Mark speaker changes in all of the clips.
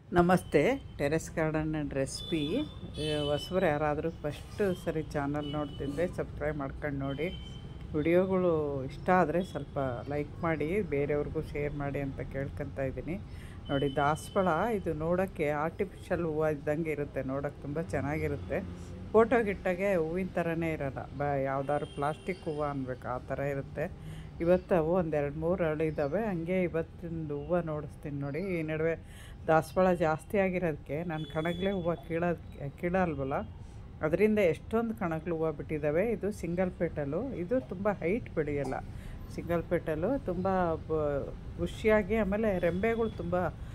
Speaker 1: ನಮಸ್ತೆ. Terrace garden and recipe. ಹೊಸಬ್ರು ಯಾರಾದರೂ ಫಸ್ಟು ಸರಿ ಚಾನಲ್ ನೋಡ್ತಿದ್ದರೆ ಸಬ್ಸ್ಕ್ರೈಬ್ ಮಾಡ್ಕೊಂಡು ನೋಡಿ. ವಿಡಿಯೋಗಳು ಇಷ್ಟ ಆದರೆ ಸ್ವಲ್ಪ ಲೈಕ್ ಮಾಡಿ, ಬೇರೆಯವ್ರಿಗೂ ಶೇರ್ ಮಾಡಿ ಅಂತ ಕೇಳ್ಕೊತಾ ಇದ್ದೀನಿ. ನೋಡಿ, ದಾಸವಾಳ ಇದು ನೋಡೋಕ್ಕೆ ಆರ್ಟಿಫಿಷಿಯಲ್ ಹೂವು ಇದ್ದಂಗೆ ಇರುತ್ತೆ. ನೋಡೋಕ್ಕೆ ತುಂಬ ಚೆನ್ನಾಗಿರುತ್ತೆ. ಫೋಟೋಗಿಟ್ಟಾಗೆ ಹೂವಿನ ಥರನೇ ಇರೋಲ್ಲ, ಯಾವ್ದಾದ್ರು ಪ್ಲಾಸ್ಟಿಕ್ ಹೂವು ಅನ್ಬೇಕು, ಆ ಥರ ಇರುತ್ತೆ. ಇವತ್ತು ಅವು ಒಂದು 2-3 ಅರಳಿದ್ದಾವೆ. ಹಂಗೆ ಇವತ್ತಿಂದು ಹೂವು ನೋಡಿಸ್ತೀನಿ ನೋಡಿ. ಈ ನಡುವೆ ದಾಸವಾಳ ಜಾಸ್ತಿ ಆಗಿರೋದಕ್ಕೆ ನಾನು ಕಣಗಲೆ ಹೂವು ಕೀಳಲ್ವಲ್ಲ, ಅದರಿಂದ ಎಷ್ಟೊಂದು ಕಣಗಲು ಹೂವು ಬಿಟ್ಟಿದ್ದಾವೆ. ಇದು ಸಿಂಗಲ್ ಪೆಟಲು. ಇದು ತುಂಬ ಹೈಟ್ ಬೆಳೆಯಲ್ಲ. ಸಿಂಗಲ್ ಪೆಟಲು ತುಂಬ ಖುಷಿಯಾಗಿ, ಆಮೇಲೆ ರೆಂಬೆಗಳು ತುಂಬ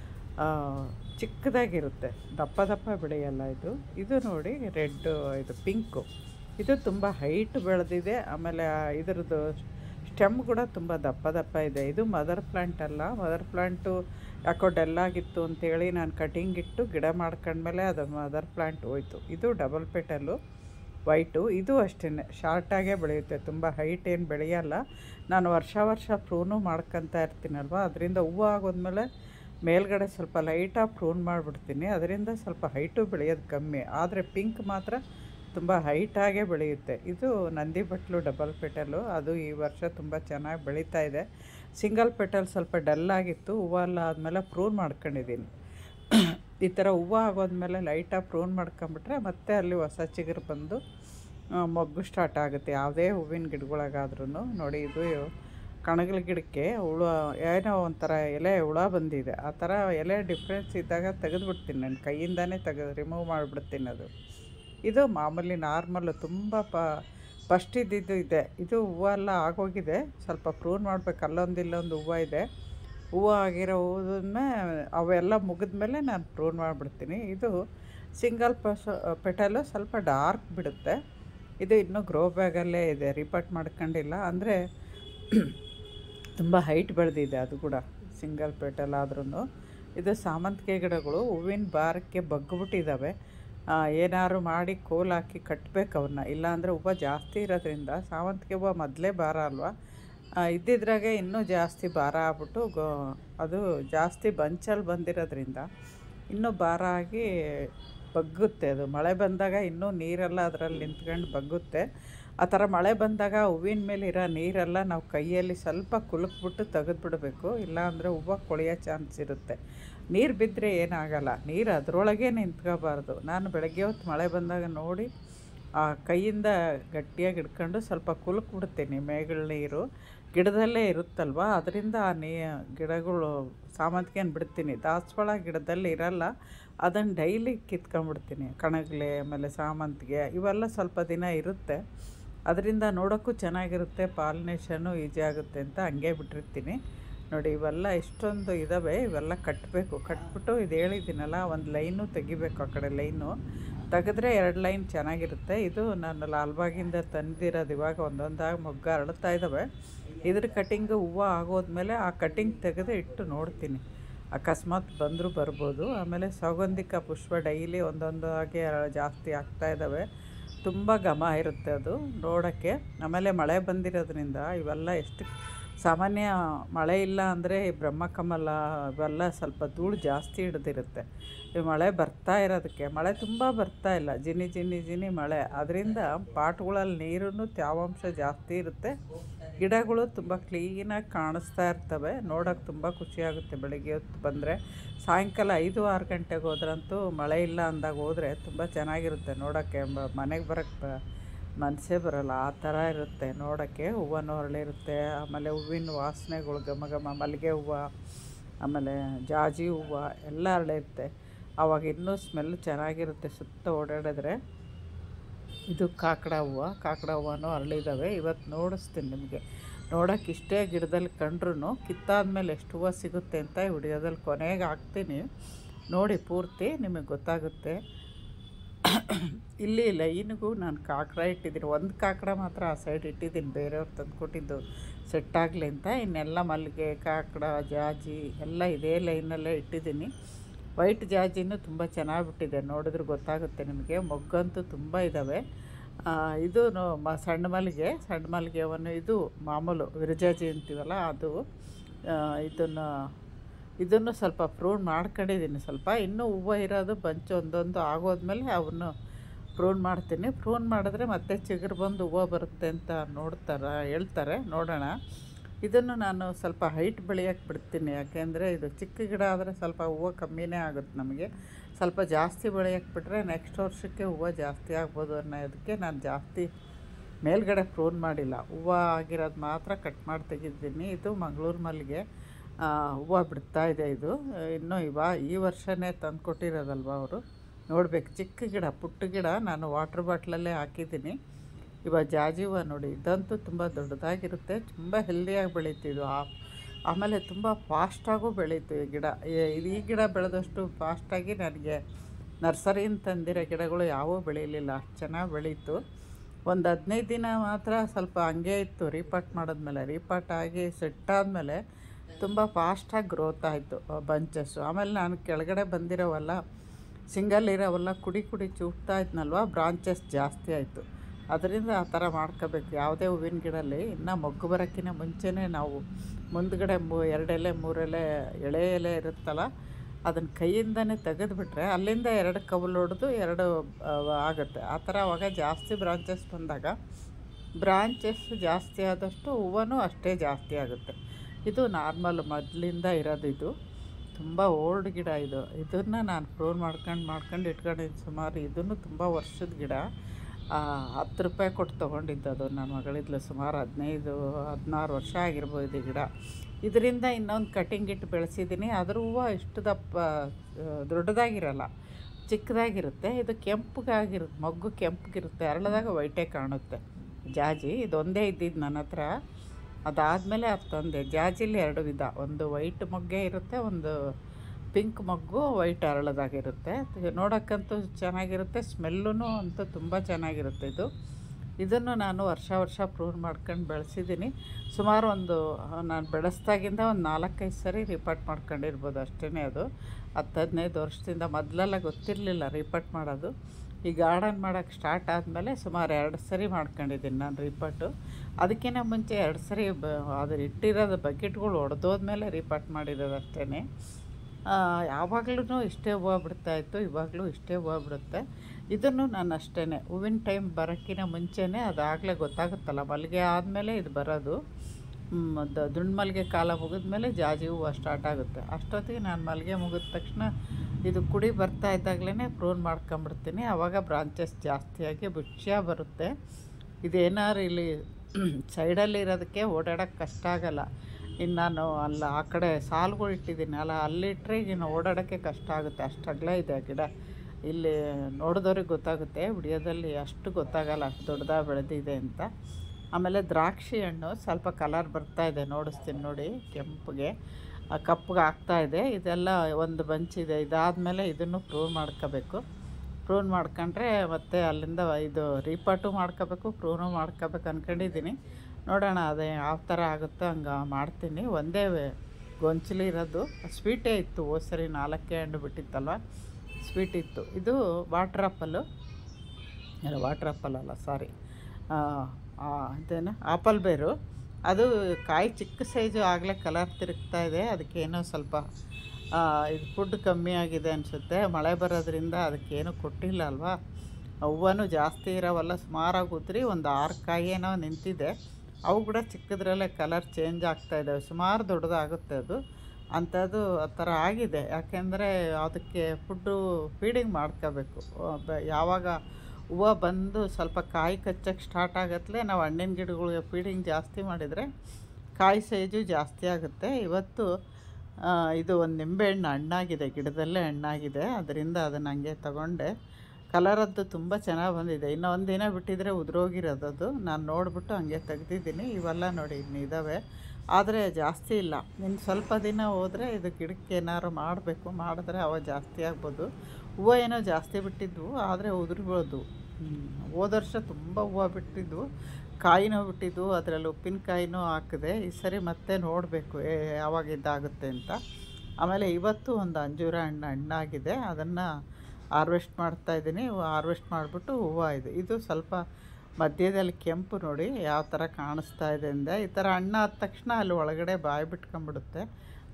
Speaker 1: ಚಿಕ್ಕದಾಗಿರುತ್ತೆ, ದಪ್ಪ ದಪ್ಪ ಬೆಳೆಯಲ್ಲ. ಇದು ನೋಡಿ ರೆಡ್, ಇದು ಪಿಂಕು. ಇದು ತುಂಬ ಹೈಟ್ ಬೆಳೆದಿದೆ. ಆಮೇಲೆ ಇದರದ್ದು ಸ್ಟೆಮ್ ಕೂಡ ತುಂಬ ದಪ್ಪ ದಪ್ಪ ಇದೆ. ಇದು ಮದರ್ ಪ್ಲ್ಯಾಂಟ್ ಅಲ್ಲ. ಮದರ್ ಪ್ಲ್ಯಾಂಟು ಯಾಕೋ ಡೆಲ್ಲಾಗಿತ್ತು ಅಂತೇಳಿ ನಾನು ಕಟಿಂಗ್ ಇಟ್ಟು ಗಿಡ ಮಾಡ್ಕೊಂಡ್ಮೇಲೆ ಅದು ಮದರ್ ಪ್ಲ್ಯಾಂಟ್ ಹೋಯ್ತು. ಇದು ಡಬಲ್ ಪೆಟಲು ವೈಟು. ಇದು ಅಷ್ಟೇ ಶಾರ್ಟಾಗೇ ಬೆಳೆಯುತ್ತೆ, ತುಂಬ ಹೈಟ್ ಏನು ಬೆಳೆಯಲ್ಲ. ನಾನು ವರ್ಷ ಪ್ರೂನು ಮಾಡ್ಕೊತಾ ಇರ್ತೀನಲ್ವ, ಅದರಿಂದ ಹೂವು ಆಗೋದ್ಮೇಲೆ ಮೇಲ್ಗಡೆ ಸ್ವಲ್ಪ ಲೈಟಾಗಿ ಪ್ರೂನ್ ಮಾಡಿಬಿಡ್ತೀನಿ. ಅದರಿಂದ ಸ್ವಲ್ಪ ಹೈಟು ಬೆಳೆಯೋದು ಕಮ್ಮಿ. ಆದರೆ ಪಿಂಕ್ ಮಾತ್ರ ತುಂಬ ಹೈಟಾಗೇ ಬೆಳೆಯುತ್ತೆ. ಇದು ನಂದಿ ಬಟ್ಲು ಡಬಲ್ ಪೆಟಲು. ಅದು ಈ ವರ್ಷ ತುಂಬ ಚೆನ್ನಾಗಿ ಬೆಳೀತಾ ಇದೆ. ಸಿಂಗಲ್ ಪೆಟಲ್ ಸ್ವಲ್ಪ ಡಲ್ಲಾಗಿತ್ತು. ಹೂವು ಎಲ್ಲ ಆದಮೇಲೆ ಪ್ರೂನ್ ಮಾಡ್ಕೊಂಡಿದ್ದೀನಿ. ಈ ಥರ ಹೂವು ಆಗೋದ್ಮೇಲೆ ಲೈಟಾಗಿ ಪ್ರೂನ್ ಮಾಡ್ಕೊಂಬಿಟ್ರೆ ಮತ್ತೆ ಅಲ್ಲಿ ಹೊಸ ಚಿಗುರು ಬಂದು ಮೊಗ್ಗು ಸ್ಟಾರ್ಟ್ ಆಗುತ್ತೆ, ಯಾವುದೇ ಹೂವಿನ ಗಿಡಗಳಾಗಾದ್ರೂ. ನೋಡಿ, ಇದು ಕಣಗಲ ಗಿಡಕ್ಕೆ ಏನೋ ಒಂಥರ ಎಲೆ ಹುಳ ಬಂದಿದೆ. ಆ ಥರ ಎಲೆ ಡಿಫ್ರೆನ್ಸ್ ಇದ್ದಾಗ ತೆಗೆದುಬಿಡ್ತೀನಿ, ನಾನು ಕೈಯಿಂದನೇ ರಿಮೂವ್ ಮಾಡಿಬಿಡ್ತೀನಿ. ಇದು ಮಾಮೂಲಿ ನಾರ್ಮಲ್ಲು, ತುಂಬ ಫಸ್ಟ್ ಇದ್ದಿದ್ದು ಇದೆ. ಇದು ಹೂವು ಎಲ್ಲ ಆಗೋಗಿದೆ, ಸ್ವಲ್ಪ ಪ್ರೂನ್ ಮಾಡಬೇಕು. ಅಲ್ಲೊಂದು ಹೂವು ಇದೆ. ಹೂವು ಆಗಿರೋ ಹೂವನ್ನ ಅವೆಲ್ಲ ಮುಗಿದ್ಮೇಲೆ ನಾನು ಪ್ರೂನ್ ಮಾಡಿಬಿಡ್ತೀನಿ. ಇದು ಸಿಂಗಲ್ ಪೆಟಲು ಸ್ವಲ್ಪ ಡಾರ್ಕ್ ಬಿಡುತ್ತೆ. ಇದು ಇನ್ನೂ ಗ್ರೋ ಬ್ಯಾಗಲ್ಲೇ ಇದೆ, ರಿಪೋರ್ಟ್ ಮಾಡ್ಕೊಂಡಿಲ್ಲ. ಅಂದರೆ ತುಂಬ ಹೈಟ್ ಬೆಳೆದಿದೆ ಅದು ಕೂಡ, ಸಿಂಗಲ್ ಪೆಟಲ್ ಆದ್ರೂ. ಇದು ಸಾಮಂತಿಗೆ ಗಿಡಗಳು ಹೂವಿನ ಭಾರಕ್ಕೆ ಬಗ್ಗಿಬಿಟ್ಟಿದ್ದಾವೆ. ಏನಾದ್ರು ಮಾಡಿ ಕೋಲ್ ಹಾಕಿ ಕಟ್ಟಬೇಕು ಅವನ್ನ, ಇಲ್ಲಾಂದರೆ ಹೂವು ಜಾಸ್ತಿ ಇರೋದ್ರಿಂದ. ಸಾವಂತಿಗೆ ಹೂವು ಮೊದಲೇ ಭಾರ ಅಲ್ವಾ, ಇದ್ದಿದ್ರಾಗೆ ಇನ್ನೂ ಜಾಸ್ತಿ ಭಾರ ಆಗ್ಬಿಟ್ಟು ಅದು ಜಾಸ್ತಿ ಬಂಚಲ್ಲಿ ಬಂದಿರೋದ್ರಿಂದ ಇನ್ನೂ ಭಾರ ಆಗಿ ಬಗ್ಗುತ್ತೆ. ಅದು ಮಳೆ ಬಂದಾಗ ಇನ್ನೂ ನೀರೆಲ್ಲ ಅದರಲ್ಲಿ ನಿಂತ್ಕೊಂಡು ಬಗ್ಗುತ್ತೆ. ಆ ಥರ ಮಳೆ ಬಂದಾಗ ಹೂವಿನ ಮೇಲೆ ಇರೋ ನೀರೆಲ್ಲ ನಾವು ಕೈಯಲ್ಲಿ ಸ್ವಲ್ಪ ಕುಲುಕ್ಬಿಟ್ಟು ತೆಗೆದುಬಿಡಬೇಕು, ಇಲ್ಲಾಂದರೆ ಹೂವು ಕೊಳೆಯೋ ಚಾನ್ಸ್ ಇರುತ್ತೆ. ನೀರು ಬಿದ್ದರೆ ಏನಾಗಲ್ಲ, ನೀರು ಅದರೊಳಗೆ ನಿಂತ್ಕೋಬಾರ್ದು. ನಾನು ಬೆಳಗ್ಗೆ ಹೊತ್ತು ಮಳೆ ಬಂದಾಗ ನೋಡಿ ಆ ಕೈಯಿಂದ ಗಟ್ಟಿಯಾಗಿ ಹಿಡ್ಕೊಂಡು ಸ್ವಲ್ಪ ಕುಲುಕ್ಬಿಡ್ತೀನಿ. ಮೇಗಳ ನೀರು ಗಿಡದಲ್ಲೇ ಇರುತ್ತಲ್ವ, ಅದರಿಂದ ಆ ಗಿಡಗಳು ಸಾಮಂತಿಗೆನ ಬಿಡ್ತೀನಿ. ದಾಸವಾಳ ಗಿಡದಲ್ಲಿ ಇರಲ್ಲ, ಅದನ್ನು ಡೈಲಿ ಕಿತ್ಕೊಂಡ್ಬಿಡ್ತೀನಿ. ಕಣಗಲೆ ಆಮೇಲೆ ಸಾಮಂತಿಗೆ ಇವೆಲ್ಲ ಸ್ವಲ್ಪ ದಿನ ಇರುತ್ತೆ, ಅದರಿಂದ ನೋಡೋಕ್ಕೂ ಚೆನ್ನಾಗಿರುತ್ತೆ, ಪಾಲಿನೇಷನ್ನು ಈಜಿ ಆಗುತ್ತೆ ಅಂತ ಹಂಗೆ ಬಿಟ್ಟಿರ್ತೀನಿ. ನೋಡಿ, ಇವೆಲ್ಲ ಎಷ್ಟೊಂದು ಇದ್ದಾವೆ. ಇವೆಲ್ಲ ಕಟ್ಬಿಟ್ಟು ಇದು ಹೇಳಿದ್ದೀನಲ್ಲ, ಒಂದು ಲೈನು ತೆಗಿಬೇಕು. ಆ ಕಡೆ ಲೈನು ತೆಗೆದ್ರೆ 2 ಲೈನ್ ಚೆನ್ನಾಗಿರುತ್ತೆ. ಇದು ನಾನು ಲಾಲ್ಬಾಗಿಂದ ತಂದಿರೋದು. ಇವಾಗ ಒಂದೊಂದಾಗಿ ಮೊಗ್ಗು ಅರಳುತ್ತಾ ಇದ್ದಾವೆ. ಇದ್ರ ಕಟಿಂಗು ಹೂವು ಆಗೋದ್ಮೇಲೆ ಆ ಕಟಿಂಗ್ ತೆಗೆದು ಇಟ್ಟು ನೋಡ್ತೀನಿ, ಅಕಸ್ಮಾತ್ ಬಂದರೂ ಬರ್ಬೋದು. ಆಮೇಲೆ ಸೌಗಂಧಿಕ ಪುಷ್ಪ ಡೈಲಿ ಒಂದೊಂದಾಗಿ ಜಾಸ್ತಿ ಆಗ್ತಾ ಇದ್ದಾವೆ. ತುಂಬ ಘಮ ಇರುತ್ತೆ ಅದು ನೋಡೋಕ್ಕೆ. ಆಮೇಲೆ ಮಳೆ ಬಂದಿರೋದ್ರಿಂದ ಇವೆಲ್ಲ ಎಷ್ಟು ಸಾಮಾನ್ಯ ಮಳೆ ಇಲ್ಲ ಅಂದರೆ ಬ್ರಹ್ಮಕಮಲ ಇವೆಲ್ಲ ಸ್ವಲ್ಪ ಧೂಳು ಜಾಸ್ತಿ ಹಿಡ್ದಿರುತ್ತೆ. ಈ ಮಳೆ ಬರ್ತಾ ಇರೋದಕ್ಕೆ, ಮಳೆ ತುಂಬ ಬರ್ತಾ ಇಲ್ಲ, ಜಿನಿ ಮಳೆ. ಅದರಿಂದ ಪಾಟ್ಗಳಲ್ಲಿ ನೀರು ತೇವಾಂಶ ಜಾಸ್ತಿ ಇರುತ್ತೆ. ಗಿಡಗಳು ತುಂಬ ಕ್ಲೀನಾಗಿ ಕಾಣಿಸ್ತಾ ಇರ್ತವೆ, ನೋಡೋಕ್ಕೆ ತುಂಬ ಖುಷಿಯಾಗುತ್ತೆ. ಬೆಳಗ್ಗೆ ಹೊತ್ತು ಬಂದರೆ ಸಾಯಂಕಾಲ 5-6 ಗಂಟೆಗೆ ಹೋದ್ರಂತೂ ಮಳೆ ಇಲ್ಲ ಅಂದಾಗ ಹೋದರೆ ತುಂಬ ಚೆನ್ನಾಗಿರುತ್ತೆ ನೋಡೋಕ್ಕೆ. ಮನೆಗೆ ಬರೋಕ್ಕೆ ಮನಸ್ಸೇ ಬರೋಲ್ಲ, ಆ ಥರ ಇರುತ್ತೆ ನೋಡೋಕ್ಕೆ. ಹೂವನ್ನು ಅರಳಿರುತ್ತೆ. ಆಮೇಲೆ ಹೂವಿನ ವಾಸನೆಗಳು ಘಮ ಮಲ್ಲಿಗೆ ಹೂವು, ಆಮೇಲೆ ಜಾಜಿ ಹೂವು ಎಲ್ಲ ಅರಳಿರುತ್ತೆ. ಆವಾಗ ಇನ್ನೂ ಸ್ಮೆಲ್ ಚೆನ್ನಾಗಿರುತ್ತೆ ಸುತ್ತ ಓಡಾಡಿದ್ರೆ. ಇದು ಕಾಕಡ ಹೂವನೂ ಅರಳಿದ್ದಾವೆ. ಇವತ್ತು ನೋಡಿಸ್ತೀನಿ ನಿಮಗೆ. ನೋಡೋಕೆ ಇಷ್ಟೇ ಗಿಡದಲ್ಲಿ ಕಂಡ್ರೂ ಕಿತ್ತಾದ್ಮೇಲೆ ಎಷ್ಟು ಹೂವು ಸಿಗುತ್ತೆ ಅಂತ ಈ ವಿಡಿಯೋದಲ್ಲಿ ಕೊನೆಗೆ ಹಾಕ್ತೀನಿ ನೋಡಿ, ಪೂರ್ತಿ ನಿಮಗೆ ಗೊತ್ತಾಗುತ್ತೆ. ಇಲ್ಲಿ ಲೈನಿಗೂ ನಾನು ಕಾಕಡ ಇಟ್ಟಿದ್ದೀನಿ. ಒಂದು ಕಾಕಡ ಮಾತ್ರ ಆ ಸೈಡ್ ಇಟ್ಟಿದ್ದೀನಿ, ಬೇರೆಯವ್ರು ತಂದುಕೊಟ್ಟಿದ್ದು ಸೆಟ್ ಆಗಲಿ ಅಂತ. ಇನ್ನೆಲ್ಲ ಮಲ್ಲಿಗೆ, ಕಾಕಡ, ಜಾಜಿ ಎಲ್ಲ ಇದೇ ಲೈನಲ್ಲೇ ಇಟ್ಟಿದ್ದೀನಿ. ವೈಟ್ ಜಾಜಿನೂ ತುಂಬ ಚೆನ್ನಾಗಿ ಬಿಟ್ಟಿದೆ, ನೋಡಿದ್ರೆ ಗೊತ್ತಾಗುತ್ತೆ ನಿಮಗೆ. ಮೊಗ್ಗಂತೂ ತುಂಬ ಇದ್ದಾವೆ. ಇದು ಸಣ್ಣ ಮಲ್ಲಿಗೆವನ್ನು ಇದು ಮಾಮೂಲು ವಿರಜಾಜಿ ಅಂತೀವಲ್ಲ ಅದು. ಇದನ್ನು ಇದನ್ನು ಸ್ವಲ್ಪ ಪ್ರೂನ್ ಮಾಡ್ಕೊಂಡಿದ್ದೀನಿ. ಸ್ವಲ್ಪ ಇನ್ನೂ ಹೂವು ಇರೋದು ಬಂಚು ಒಂದೊಂದು ಆಗೋದ್ಮೇಲೆ ಅವನ್ನು ಪ್ರೂನ್ ಮಾಡ್ತೀನಿ. ಪ್ರೂನ್ ಮಾಡಿದ್ರೆ ಮತ್ತೆ ಚಿಗುರು ಬಂದು ಹೂವು ಬರುತ್ತೆ ಅಂತ ಹೇಳ್ತಾರೆ. ನೋಡೋಣ. ಇದನ್ನು ನಾನು ಸ್ವಲ್ಪ ಹೈಟ್ ಬೆಳೆಯೋಕ್ಕೆ ಬಿಡ್ತೀನಿ. ಯಾಕೆಂದರೆ ಇದು ಚಿಕ್ಕ ಗಿಡ ಆದರೆ ಸ್ವಲ್ಪ ಹೂವು ಕಮ್ಮಿನೇ ಆಗುತ್ತೆ ನಮಗೆ. ಸ್ವಲ್ಪ ಜಾಸ್ತಿ ಬೆಳೆಯೋಕ್ಕೆ ಬಿಟ್ಟರೆ ನೆಕ್ಸ್ಟ್ ವರ್ಷಕ್ಕೆ ಹೂವು ಜಾಸ್ತಿ ಆಗ್ಬೋದು ಅನ್ನೋದಕ್ಕೆ ನಾನು ಜಾಸ್ತಿ ಮೇಲ್ಗಡೆ ಪ್ರೂನ್ ಮಾಡಿಲ್ಲ. ಹೂವು ಆಗಿರೋದು ಮಾತ್ರ ಕಟ್ ಮಾಡಿ ತೆಗೆದಿದ್ದೀನಿ. ಇದು ಮಂಗಳೂರು ಮಲ್ಲಿಗೆ ಹೂವು ಬಿಡ್ತಾಯಿದೆ. ಇದು ಇನ್ನೂ ಈ ವರ್ಷವೇ ತಂದು ಕೊಟ್ಟಿರೋದಲ್ವ ಅವರು. ನೋಡಬೇಕು. ಚಿಕ್ಕ ಗಿಡ, ಪುಟ್ಟ ಗಿಡ, ನಾನು ವಾಟ್ರ್ ಬಾಟ್ಲಲ್ಲೇ ಹಾಕಿದ್ದೀನಿ. ಜಾಜಿ ಹೂವು ನೋಡಿ, ಇದಂತೂ ತುಂಬ ದೊಡ್ಡದಾಗಿರುತ್ತೆ, ತುಂಬ ಹೆಲ್ದಿಯಾಗಿ ಬೆಳೀತಿದ್ದು. ಆಮೇಲೆ ತುಂಬ ಫಾಸ್ಟಾಗೂ ಬೆಳೀತು ಈ ಗಿಡ. ಈ ಗಿಡ ಬೆಳೆದಷ್ಟು ಫಾಸ್ಟಾಗಿ ನನಗೆ ನರ್ಸರಿಯಿಂದ ತಂದಿರೋ ಗಿಡಗಳು ಯಾವೂ ಬೆಳೀಲಿಲ್ಲ. ಅಷ್ಟು ಚೆನ್ನಾಗಿ ಬೆಳೀತು. ಒಂದು 15 ದಿನ ಮಾತ್ರ ಸ್ವಲ್ಪ ಹಂಗೆ ಇತ್ತು. ರೀಪಾಟ್ ಮಾಡಿದ್ಮೇಲೆ, ರೀಪಾಟ್ ಆಗಿ ಸೆಟ್ಟಾದಮೇಲೆ ತುಂಬ ಫಾಸ್ಟಾಗಿ ಗ್ರೋತ್ ಆಯಿತು ಬಂಚಸ್ಸು. ಆಮೇಲೆ ನಾನು ಕೆಳಗಡೆ ಬಂದಿರೋವಲ್ಲ, ಸಿಂಗಲ್ ಇರೋವಲ್ಲ ಕುಡಿ ಚೂಡ್ತಾ ಇದ್ನಲ್ವ, ಬ್ರಾಂಚಸ್ ಜಾಸ್ತಿ ಆಯಿತು. ಅದರಿಂದ ಆ ಥರ ಮಾಡ್ಕೋಬೇಕು ಯಾವುದೇ ಹೂವಿನ ಗಿಡಲ್ಲಿ. ಇನ್ನು ಮೊಗ್ಗು ಬರೋಕ್ಕಿಂತ ಮುಂಚೆನೇ ನಾವು ಮುಂದ್ಗಡೆ 2 ಎಲೆ 3 ಎಲೆ ಎಳೆ ಎಲೆ ಇರುತ್ತಲ್ಲ, ಅದನ್ನು ಕೈಯಿಂದನೇ ತೆಗೆದುಬಿಟ್ರೆ ಅಲ್ಲಿಂದ 2 ಕವಲು ಹೊಡೆದು 2 ಆಗುತ್ತೆ. ಆ ಥರ ಅವಾಗ ಜಾಸ್ತಿ ಬ್ರಾಂಚಸ್ ಬಂದಾಗ, ಬ್ರಾಂಚಸ್ ಜಾಸ್ತಿ ಆದಷ್ಟು ಹೂವೂ ಅಷ್ಟೇ ಜಾಸ್ತಿ ಆಗುತ್ತೆ. ಇದು ನಾರ್ಮಲ್ ಮೊದಲಿಂದ ಇರೋದು. ಇದು ತುಂಬ ಓಲ್ಡ್ ಗಿಡ. ಇದನ್ನು ನಾನು ಪ್ರೂನ್ ಮಾಡ್ಕೊಂಡು ಇಟ್ಕೊಂಡಿದ್ದು ಸುಮಾರು. ಇದನ್ನು ತುಂಬ ವರ್ಷದ ಗಿಡ. 10 ರೂಪಾಯಿ ಕೊಟ್ಟು ತೊಗೊಂಡಿದ್ದು. ಅದು ನನ್ನ ಮಗಳಿದ್ಲು. ಸುಮಾರು 15-16 ವರ್ಷ ಆಗಿರ್ಬೋದು ಈ ಗಿಡ. ಇದರಿಂದ ಇನ್ನೊಂದು ಕಟಿಂಗ್ ಇಟ್ಟು ಬೆಳೆಸಿದ್ದೀನಿ. ಅದ್ರ ಹೂವು ಇಷ್ಟು ದೊಡ್ಡದಾಗಿರಲ್ಲ, ಚಿಕ್ಕದಾಗಿರುತ್ತೆ. ಇದು ಕೆಂಪಗಾಗಿರುತ್ತೆ, ಮೊಗ್ಗು ಕೆಂಪಗಿರುತ್ತೆ, ಅರಳಿದಾಗ ವೈಟೇ ಕಾಣುತ್ತೆ. ಜಾಜಿ ಇದೊಂದೇ ಇದ್ದಿದ್ದು ನನ್ನ ಹತ್ರ. ಅದಾದಮೇಲೆ ಅದು ತಂದೆ. ಜಾಜಿಲಿ 2 ವಿಧ, ಒಂದು ವೈಟ್ ಮೊಗ್ಗೆ ಇರುತ್ತೆ, ಒಂದು ಪಿಂಕ್ ಮೊಗ್ಗು ವೈಟ್ ಅರಳದಾಗಿರುತ್ತೆ. ನೋಡೋಕ್ಕಂತೂ ಚೆನ್ನಾಗಿರುತ್ತೆ, ಸ್ಮೆಲ್ಲೂ ಅಂತೂ ತುಂಬ ಚೆನ್ನಾಗಿರುತ್ತೆ. ಇದನ್ನು ನಾನು ವರ್ಷ ಪ್ರೂನ್ ಮಾಡ್ಕೊಂಡು ಬೆಳೆಸಿದ್ದೀನಿ. ಸುಮಾರು ನಾನು ಬೆಳೆಸ್ದಾಗಿಂದ ಒಂದು 4-5 ಸರಿ ರೀಪಾಟ್ ಮಾಡ್ಕೊಂಡಿರ್ಬೋದು ಅಷ್ಟೇ. ಅದು 10-15 ವರ್ಷದಿಂದ. ಮೊದಲೆಲ್ಲ ಗೊತ್ತಿರಲಿಲ್ಲ ರೀಪಾಟ್ ಮಾಡೋದು. ಈ ಗಾರ್ಡನ್ ಮಾಡೋಕ್ಕೆ ಸ್ಟಾರ್ಟ್ ಆದಮೇಲೆ ಸುಮಾರು 2 ಸರಿ ಮಾಡ್ಕೊಂಡಿದ್ದೀನಿ ನಾನು ರೀಪಾಟು. ಅದಕ್ಕಿಂತ ಮುಂಚೆ 2 ಸರಿ ಅದು ಇಟ್ಟಿರೋದು ಬಕೆಟ್ಗಳು ಒಡೆದೋದ್ಮೇಲೆ ರೀಪಾಟ್ ಮಾಡಿರೋದು ಅಷ್ಟೇ. ಯಾವಾಗಲೂ ಇಷ್ಟೇ ಹೂವು ಬಿಡ್ತಾಯಿತ್ತು, ಇವಾಗಲೂ ಇಷ್ಟೇ ಹೂವು ಬಿಡುತ್ತೆ. ಇದನ್ನು ನಾನು ಅಷ್ಟೇ, ಹೂವಿನ ಟೈಮ್ ಬರೋಕ್ಕಿಂತ ಮುಂಚೆನೇ ಅದಾಗಲೇ ಗೊತ್ತಾಗುತ್ತಲ್ಲ, ಮಲ್ಲಿಗೆ ಆದಮೇಲೆ ಇದು ಬರೋದು. ದುಂಡು ಮಲ್ಲಿಗೆ ಕಾಲ ಮುಗಿದ್ಮೇಲೆ ಜಾಜಿ ಹೂವು ಸ್ಟಾರ್ಟ್ ಆಗುತ್ತೆ. ಅಷ್ಟೊತ್ತಿಗೆ ನಾನು ಮಲ್ಲಿಗೆ ಮುಗಿದ ತಕ್ಷಣ ಇದು ಕುಡಿ ಬರ್ತಾ ಇದ್ದಾಗಲೇ ಪ್ರೂನ್ ಮಾಡ್ಕೊಂಬಿಡ್ತೀನಿ. ಆವಾಗ ಬ್ರಾಂಚಸ್ ಜಾಸ್ತಿಯಾಗಿ ಬುಚ್ಚಿಯಾಗಿ ಬರುತ್ತೆ. ಇದೇನಾದ್ರು ಇಲ್ಲಿ ಸೈಡಲ್ಲಿ ಇರೋದಕ್ಕೆ ಓಡಾಡೋಕ್ಕೆ ಕಷ್ಟ ಆಗೋಲ್ಲ. ಇನ್ನು ನಾನು ಆ ಕಡೆ ಸಾಲುಗಳು ಇಟ್ಟಿದ್ದೀನಿ ಅಲ್ಲ, ಅಲ್ಲಿಟ್ಟರೆ ಈಗ ಓಡಾಡೋಕ್ಕೆ ಕಷ್ಟ ಆಗುತ್ತೆ. ಅಷ್ಟು ಅಗಲ ಇದೆ ಗಿಡ. ಇಲ್ಲಿ ನೋಡಿದವ್ರಿಗೆ ಗೊತ್ತಾಗುತ್ತೆ, ವಿಡಿಯೋದಲ್ಲಿ ಅಷ್ಟು ಗೊತ್ತಾಗಲ್ಲ, ಅಷ್ಟು ದೊಡ್ಡದಾಗಿ ಬೆಳೆದಿದೆ ಅಂತ. ಆಮೇಲೆ ದ್ರಾಕ್ಷಿ ಹಣ್ಣು ಸ್ವಲ್ಪ ಕಲರ್ ಬರ್ತಾಯಿದೆ, ನೋಡಿಸ್ತೀನಿ ನೋಡಿ. ಕೆಂಪಿಗೆ ಕಪ್ಪಗೆ ಆಗ್ತಾಯಿದೆ. ಇದೆಲ್ಲ ಒಂದು ಬಂಚಿದೆ. ಇದಾದಮೇಲೆ ಇದನ್ನು ಪ್ರೂನ್ ಮಾಡ್ಕೋಬೇಕು. ಪ್ರೂನ್ ಮಾಡ್ಕೊಂಡ್ರೆ ಮತ್ತೆ ಅಲ್ಲಿಂದ ಇದು ರೀಪಾಟು ಮಾಡ್ಕೋಬೇಕು, ಪ್ರೂನು ಮಾಡ್ಕೋಬೇಕು ಅಂದ್ಕೊಂಡಿದ್ದೀನಿ. ನೋಡೋಣ ಅದೇ ಯಾವ ಥರ ಆಗುತ್ತೋ ಹಂಗೆ ಮಾಡ್ತೀನಿ. ಒಂದೇ ಗೊಂಚಲಿ ಇರೋದು, ಸ್ವೀಟೇ ಇತ್ತು. ಸರಿ 4 ಹಣ್ಣು ಬಿಟ್ಟಿತ್ತಲ್ವ, ಸ್ವೀಟ್ ಇತ್ತು. ಇದು ವಾಟ್ರ್ ಆ್ಯಪಲ್ ಅಲ್ಲ, ಸಾರಿ, ಇದೇನು ಆಪಲ್ ಬೇರು. ಅದು ಕಾಯಿ ಚಿಕ್ಕ ಸೈಜು, ಆಗಲೇ ಕಲರ್ ತಿರುಗ್ತಾ ಇದೆ. ಅದಕ್ಕೇನೋ ಸ್ವಲ್ಪ ಇದು ಫುಡ್ ಕಮ್ಮಿ ಆಗಿದೆ ಅನಿಸುತ್ತೆ. ಮಳೆ ಬರೋದ್ರಿಂದ ಅದಕ್ಕೇನು ಕೊಟ್ಟಿಲ್ಲ ಅಲ್ವಾ. ಹೂವೂ ಜಾಸ್ತಿ ಇರೋವಲ್ಲ, ಸುಮಾರಾಗಿ ಉದುರಿ ಒಂದು 6 ಕಾಯಿನೋ ನಿಂತಿದೆ. ಅವು ಕೂಡ ಚಿಕ್ಕದ್ರಲ್ಲೇ ಕಲರ್ ಚೇಂಜ್ ಆಗ್ತಾಯಿದ್ದಾವೆ. ಸುಮಾರು ದೊಡ್ಡದಾಗುತ್ತೆ ಅದು. ಅಂಥದ್ದು ಆ ಥರ ಆಗಿದೆ. ಯಾಕೆಂದರೆ ಅದಕ್ಕೆ ಫೀಡಿಂಗ್ ಮಾಡ್ಕೋಬೇಕು. ಯಾವಾಗ ಹೂವು ಬಂದು ಸ್ವಲ್ಪ ಕಾಯಿ ಕಚ್ಚೋಕ್ಕೆ ಸ್ಟಾರ್ಟ್ ಆಗತ್ತಲೇ ನಾವು ಹಣ್ಣಿನ ಗಿಡಗಳಿಗೆ ಫೀಡಿಂಗ್ ಜಾಸ್ತಿ ಮಾಡಿದರೆ ಕಾಯಿ ಸೈಜು ಜಾಸ್ತಿ ಆಗುತ್ತೆ. ಇವತ್ತು ಇದು ಒಂದು ನಿಂಬೆಹಣ್ಣು ಹಣ್ಣಾಗಿದೆ, ಗಿಡದಲ್ಲೇ ಹಣ್ಣಾಗಿದೆ. ಅದರಿಂದ ಅದನ್ನು ಹಂಗೆ ತಗೊಂಡೆ. ಕಲರದ್ದು ತುಂಬ ಚೆನ್ನಾಗಿ ಬಂದಿದೆ. ಇನ್ನೂ ಒಂದು ದಿನ ಬಿಟ್ಟಿದ್ರೆ ಉದುರೋಗಿರೋದದು. ನಾನು ನೋಡಿಬಿಟ್ಟು ಹಂಗೆ ತೆಗ್ದಿದ್ದೀನಿ. ಇವೆಲ್ಲ ನೋಡಿ ಇನ್ನು ಇದ್ದಾವೆ, ಆದರೆ ಜಾಸ್ತಿ ಇಲ್ಲ. ಇನ್ನು ಸ್ವಲ್ಪ ದಿನ ಹೋದರೆ ಇದು ಗಿಡಕ್ಕೆ ಏನಾದ್ರು ಮಾಡಬೇಕು. ಮಾಡಿದ್ರೆ ಅವ ಜಾಸ್ತಿ ಆಗ್ಬೋದು. ಹೂವು ಏನೋ ಜಾಸ್ತಿ ಬಿಟ್ಟಿದ್ವು, ಆದರೆ ಉದುರ್ಬೋದು. ಹೋದ ವರ್ಷ ತುಂಬ ಹೂವು ಬಿಟ್ಟಿದ್ವು, ಕಾಯಿನೂ ಬಿಟ್ಟಿದ್ವು. ಅದರಲ್ಲಿ ಉಪ್ಪಿನಕಾಯಿನೂ ಹಾಕಿದೆ. ಈ ಸರಿ ಮತ್ತೆ ನೋಡಬೇಕು ಯಾವಾಗ ಇದಾಗುತ್ತೆ ಅಂತ. ಆಮೇಲೆ ಇವತ್ತು ಒಂದು ಅಂಜೂರ ಹಣ್ಣಾಗಿದೆ. ಅದನ್ನು ಹಾರ್ವೆಸ್ಟ್ ಮಾಡ್ತಾಯಿದ್ದೀನಿ. ಹಾರ್ವೆಸ್ಟ್ ಮಾಡಿಬಿಟ್ಟು ಹೂವು ಇದು ಸ್ವಲ್ಪ ಮಧ್ಯದಲ್ಲಿ ಕೆಂಪು ನೋಡಿ ಯಾವ ಥರ ಕಾಣಿಸ್ತಾ ಇದೆ ಅಂದೆ. ಈ ಥರ ಹಣ್ಣು ಆದ ತಕ್ಷಣ ಅಲ್ಲಿ ಒಳಗಡೆ ಬಾಯಿ ಬಿಟ್ಕೊಂಬಿಡುತ್ತೆ.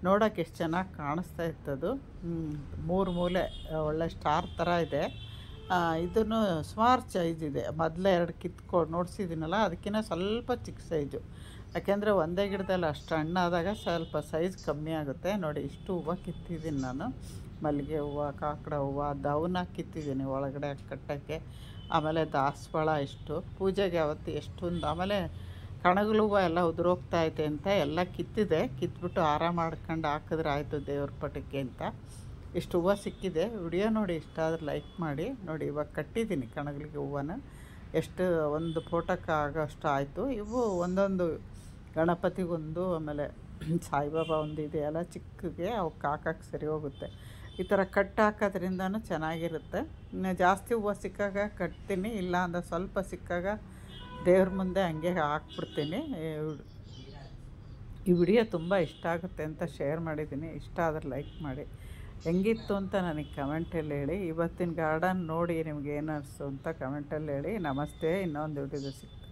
Speaker 1: ನೋಡೋಕೆ ಎಷ್ಟು ಚೆನ್ನಾಗಿ ಕಾಣಿಸ್ತಾ ಇತ್ತದು. ಮೂರು ಮೂಲೆ ಒಳ್ಳೆ ಸ್ಟಾರ್ ಥರ ಇದೆ. ಇದನ್ನು ಸುಮಾರು ಸೈಜ್ ಇದೆ. ಮೊದಲೇ 2 ಕಿತ್ಕೊಂಡು ನೋಡಿಸಿದ್ದೀನಲ್ಲ, ಅದಕ್ಕಿಂತ ಸ್ವಲ್ಪ ಚಿಕ್ಕ ಸೈಜು. ಯಾಕೆಂದರೆ ಒಂದೇ ಗಿಡದಲ್ಲಿ ಅಷ್ಟು ಹಣ್ಣಾದಾಗ ಸ್ವಲ್ಪ ಸೈಜ್ ಕಮ್ಮಿ ಆಗುತ್ತೆ. ನೋಡಿ, ಇಷ್ಟು ಹೂವು ಕಿತ್ತಿದ್ದೀನಿ ನಾನು. ಮಲ್ಲಿಗೆ ಹೂವು, ಕಾಕಡ ಹೂವು, ದವನ ಕಿತ್ತಿದ್ದೀನಿ ಒಳಗಡೆ ಕಟ್ಟೋಕ್ಕೆ. ಆಮೇಲೆ ದಾಸವಾಳ ಇಷ್ಟು ಪೂಜೆಗೆ ಅವತ್ತು ಎಷ್ಟೊಂದು. ಆಮೇಲೆ ಕಣಗಲ ಹೂವು ಎಲ್ಲ ಉದುರೋಗ್ತಾಯಿದೆ ಅಂತ ಎಲ್ಲ ಕಿತ್ಬಿಟ್ಟು ಹಾರ ಮಾಡ್ಕೊಂಡು ಹಾಕಿದ್ರೆ ಆಯಿತು ದೇವ್ರ ಪಟಕ್ಕೆ ಅಂತ. ಇಷ್ಟು ಹೂವು ಸಿಕ್ಕಿದೆ. ವಿಡಿಯೋ ನೋಡಿ ಇಷ್ಟ ಆದ್ರೆ ಲೈಕ್ ಮಾಡಿ. ನೋಡಿ, ಇವಾಗ ಕಟ್ಟಿದ್ದೀನಿ ಕಣಗಲಿಗೆ ಹೂವನ. ಎಷ್ಟು ಒಂದು ಫೋಟೋಕ್ಕೆ ಆಗೋಷ್ಟು ಆಯಿತು. ಇವು ಒಂದೊಂದು ಗಣಪತಿಗೊಂದು, ಆಮೇಲೆ ಸಾಯಿಬಾಬಾ ಒಂದು ಇದೆಯಲ್ಲ ಚಿಕ್ಕಗೆ, ಅವಕ್ಕೆ ಹಾಕೋಕ್ಕೆ ಸರಿ ಹೋಗುತ್ತೆ. ಈ ಥರ ಕಟ್ಟು ಹಾಕೋದ್ರಿಂದನೂ ಚೆನ್ನಾಗಿರುತ್ತೆ. ಇನ್ನು ಜಾಸ್ತಿ ಹೂವು ಸಿಕ್ಕಾಗ ಕಟ್ತೀನಿ, ಇಲ್ಲ ಅಂದ್ರೆ ಸ್ವಲ್ಪ ಸಿಕ್ಕಾಗ ದೇವ್ರ ಮುಂದೆ ಹಂಗೆ ಹಾಕ್ಬಿಡ್ತೀನಿ. ಈ ವಿಡಿಯೋ ತುಂಬ ಇಷ್ಟ ಆಗುತ್ತೆ ಅಂತ ಶೇರ್ ಮಾಡಿದ್ದೀನಿ. ಇಷ್ಟ ಆದರೆ ಲೈಕ್ ಮಾಡಿ. ಹೆಂಗಿತ್ತು ಅಂತ ನನಗೆ ಕಮೆಂಟಲ್ಲಿ ಹೇಳಿ. ಇವತ್ತಿನ ಗಾರ್ಡನ್ ನೋಡಿ ನಿಮ್ಗೆ ಏನು ಅನಿಸ್ತು ಅಂತ ಕಮೆಂಟಲ್ಲಿ ಹೇಳಿ. ನಮಸ್ತೆ. ಇನ್ನೊಂದು ವಿಡಿಯೋದ ಸಿಗ್ತೀನಿ.